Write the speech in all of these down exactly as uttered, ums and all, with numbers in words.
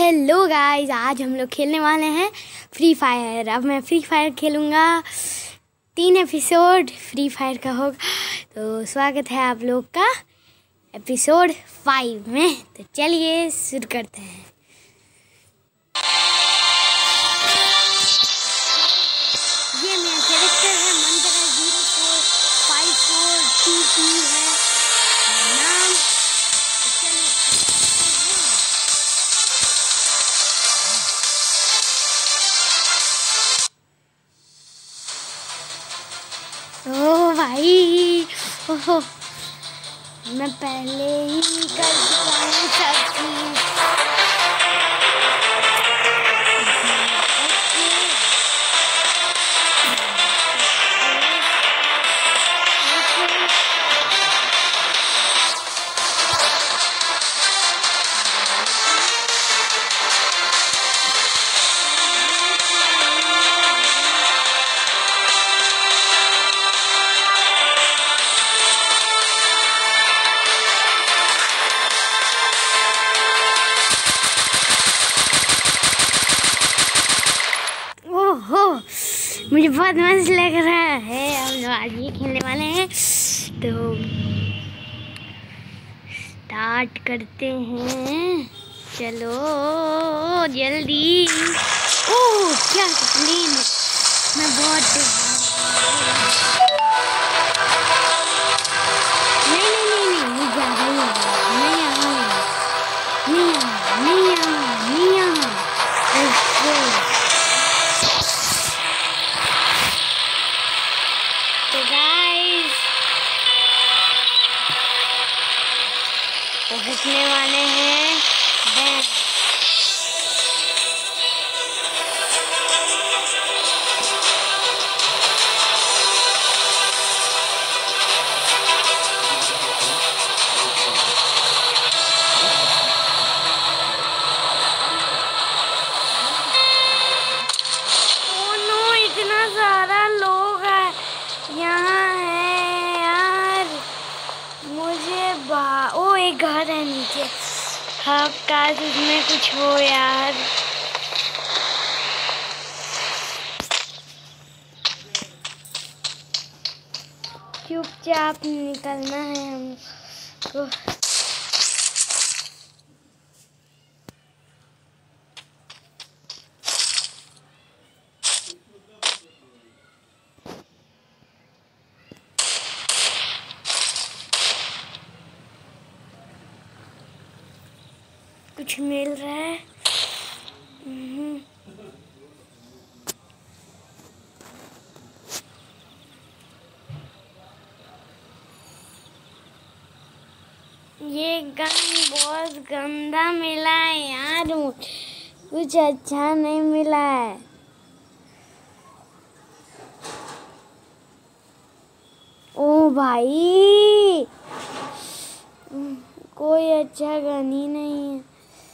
Hello guys, आज हम लोग खेलने वाले हैं फ्री फायर। अब मैं फ्री फायर खेलूँगा। तीन एपिसोड फ्री फायर का होगा, तो स्वागत है आप लोग का एपिसोड फाइव में। तो चलिए शुरू करते हैं। ये मेरा कैरेक्टर है, Mantra zero four five four two two है नाम। ओ भाई, ओहो, मैं पहले ही कर चुका हूँ सब चीज। ओहो, मुझे बहुत मस्त लग रहा है। हम लोग आज ये खेलने वाले हैं, तो स्टार्ट करते हैं। चलो जल्दी। ओह क्या प्लेन, मैं बहुत नहीं नहीं नहीं नहीं नहीं जा रही हूँ, नहीं यहाँ नहीं यहाँ नहीं यहाँ नहीं यहाँ। तो गाइस पहुंचने वाले हैं बैंक। ओ नो, इतना सारा लोग है यहाँ है यार। मुझे बा ओ एक घर है नीचे। हाँ, काश उसमें कुछ हो यार। चुपचाप निकलना है हमको। कुछ मिल रहा है? ये गन बहुत गंदा मिला है यार, कुछ अच्छा नहीं मिला है। ओ भाई, कोई अच्छा गन ही नहीं है।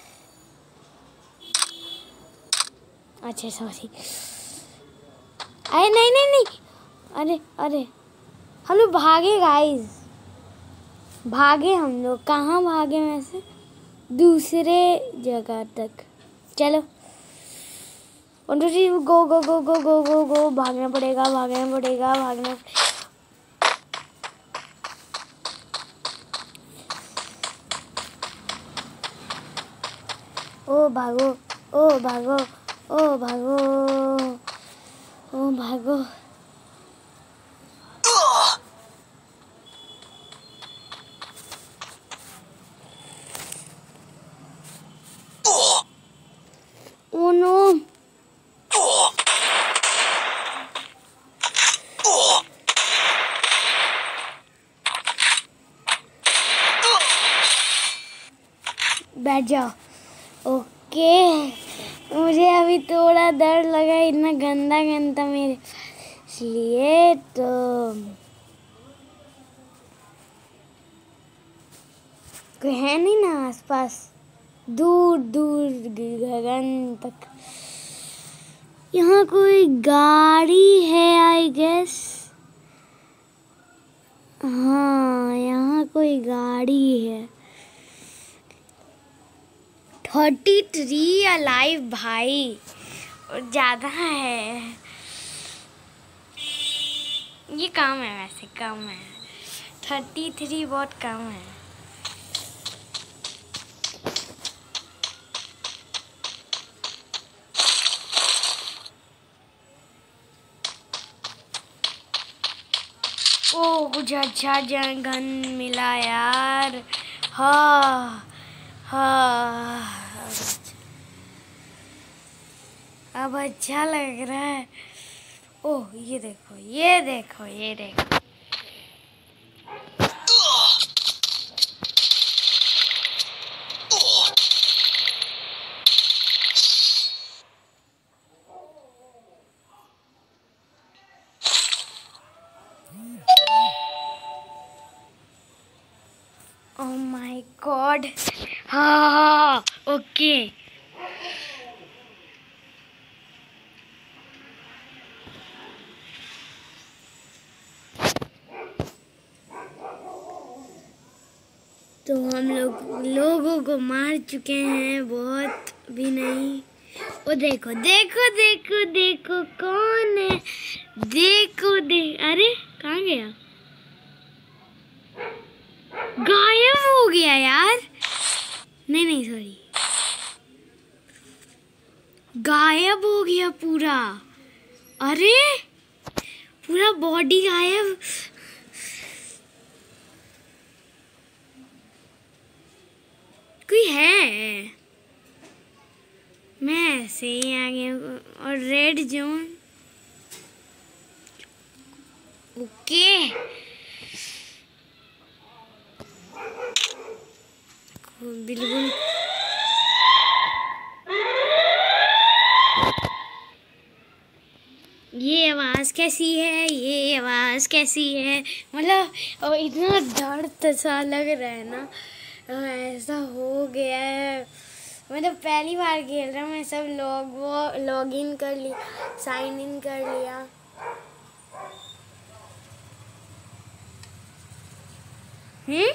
अच्छा सॉरी, अरे नहीं नहीं नहीं, अरे अरे हम लोग भागे गाइस, भागे हम लोग। कहाँ भागे? वैसे दूसरे जगह तक। चलो one two three, go go go go go go go. भागना पड़ेगा भागना पड़ेगा भागना। ओ भागो, ओ भागो, ओ भागो, ओ भागो। ओ नो, बैठ जाओ। ओके, मुझे अभी थोड़ा डर लगा, इतना गंदा गंदा मेरे, इसलिए तो कोई है नहीं ना आसपास, दूर दूर गगन तक। यहाँ कोई गाड़ी है आई गेस। हाँ, यहाँ कोई गाड़ी है। थर्टी थ्री अलाइव भाई, ज़्यादा है ये। कम है वैसे, कम है। थर्टी थ्री बहुत कम है। ओ कुछ अच्छा गन मिला यार। हाँ हाँ अब अच्छा लग रहा है। ओह ये देखो ये देखो ये देखो। Oh my god. हाँ ओके। तो हम लोग लोगों को मार चुके हैं, बहुत भी नहीं। ओ देखो देखो देखो देखो कौन है, देखो देख। अरे कहाँ गया? गायब हो गया यार। नहीं नहीं सॉरी, गायब हो गया पूरा। अरे पूरा बॉडी गायब। कोई है? मैं ऐसे ही आ गया। और रेड जोन ओके। बिल्कुल ये आवाज़ कैसी है, ये आवाज़ कैसी है? मतलब इतना डर सा लग रहा है ना, ऐसा हो गया है। मतलब पहली बार खेल रहा हूँ मैं। सब लोग वो लॉग इन कर लिया, साइन इन कर लिया। हम्म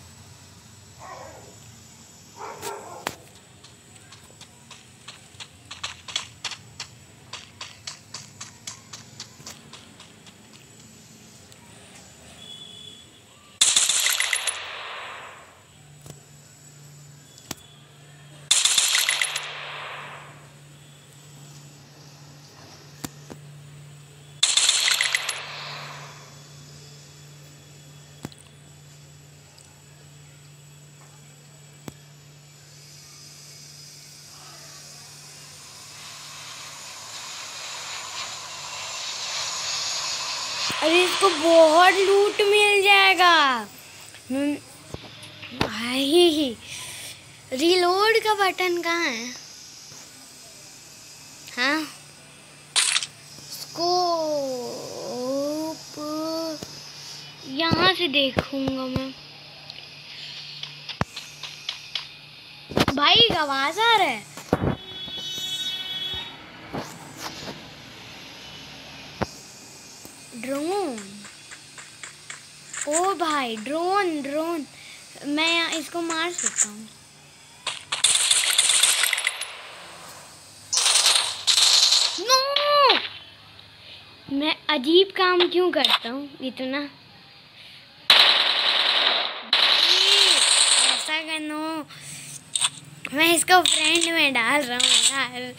अरे इसको बहुत लूट मिल जाएगा भाई। रिलोड का बटन कहाँ है? हाँ स्कोप यहाँ से देखूंगा मैं। भाई आवाज आ रहा है। ड्रोन, ओ भाई ड्रोन ड्रोन, मैं इसको मार सकता हूँ। नो! मैं अजीब काम क्यों करता हूँ इतना? ऐसा करो, मैं इसको फ्रेंड में डाल रहा हूँ यार।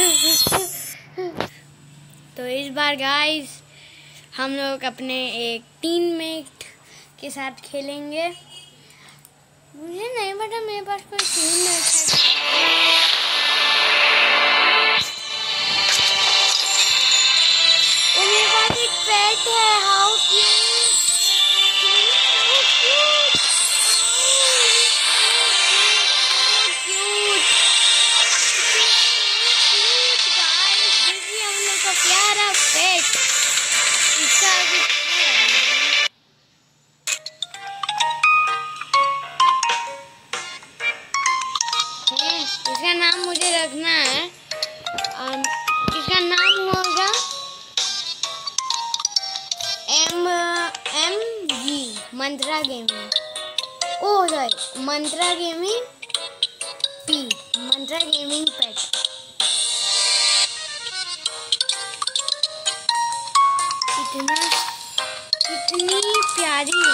तो इस बार गाइस हम लोग अपने एक टीममेट के साथ खेलेंगे। मुझे नहीं पता मेरे पास कोई टीममेट है। और मेरे पास एक पेट है। हाउ क्यूट, क्यूट गाइस, देखिए हम लोग का प्यारा पेट। इसका इसका नाम मुझे रखना है। इसका नाम होगा M M G Mantra gaming. Oh sorry Mantra gaming P Mantra gaming pet. कितना कितनी प्यारी